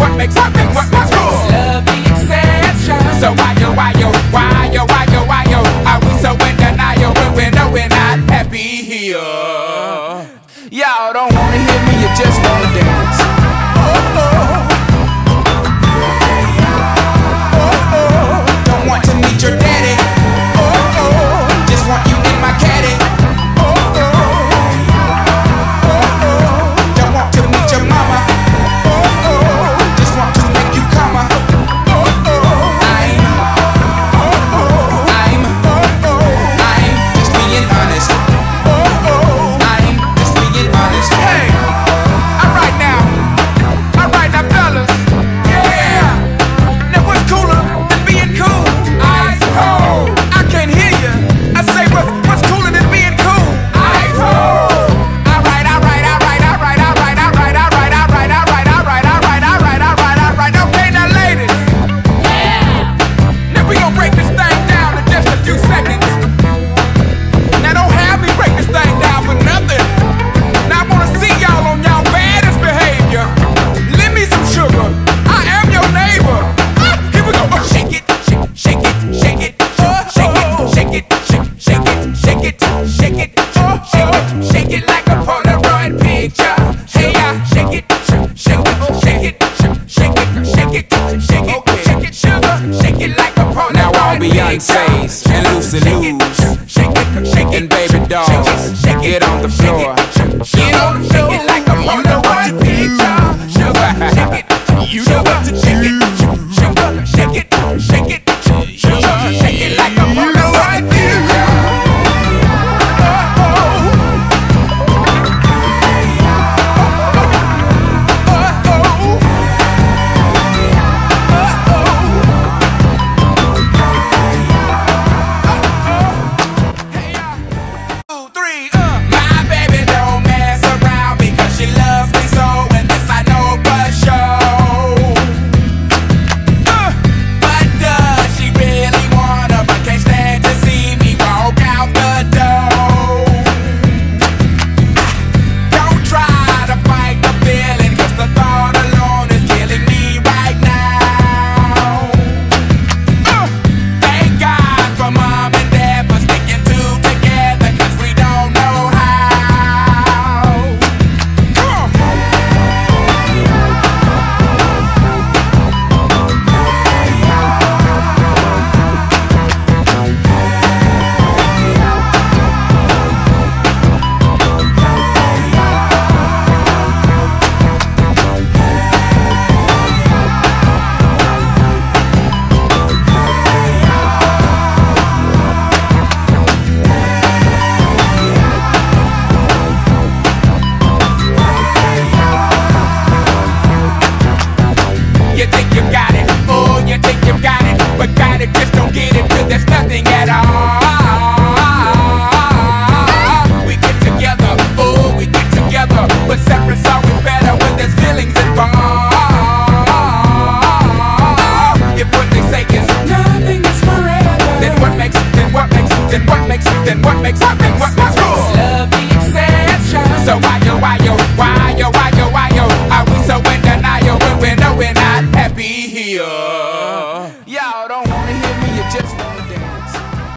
what makes cool? Love the exception. So why yo, are we so in denial when we know we're not happy here? Y'all don't wanna hear me, you just wanna dance. Don't want to meet your daddy. Just want you in my caddy. Don't want to meet your mama. Just want to make you come. I'm just being honest. I'm just being honest. Hey, alright now, fellas. Yeah. Now what's cooler than being cool? Ice cold. I can't hear you. I say what's cooler than being cool? Ice cold. Alright. Okay, now ladies. Yeah. Now we gon' break this thing down in just a few seconds. Now don't have me break this thing down for nothing. Now I wanna see y'all on y'all baddest behavior. Lend me some sugar. I am your neighbor. Here we go. Shake it, shake it, shake it, shake it, shake it, shake it, shake it, shake it, shake it, shake it like a Polaroid picture. Hey, shake it, shake it, shake it, shake it, shake it, shake it, shake it, sugar, shake it like a Polaroid picture. Now all Beyonce's and Lucy Lou's and baby dolls, get on the floor. Get on the floor. Shake it like a Polaroid picture. Sugar, shake it. You know what to shake it. Sugar, shake it, shake it, sugar, shake it like a Polaroid picture. My baby don't mess around because she loves me so, and this I know for sure. But does she really wanna? But can't stand to see me walk out the door. Don't try to fight the feeling, 'cause the thought alone is killing me right now. Thank God for mom and dad for sticking two together, 'cause we don't know how. Come on. You think you got it, oh, you think you got it, but got it, just don't get it till there's nothing at all. We get together, oh, we get together, but separate's always better when there's feelings involved. If what they say is nothing is forever, then what makes cool? Love the exception. So why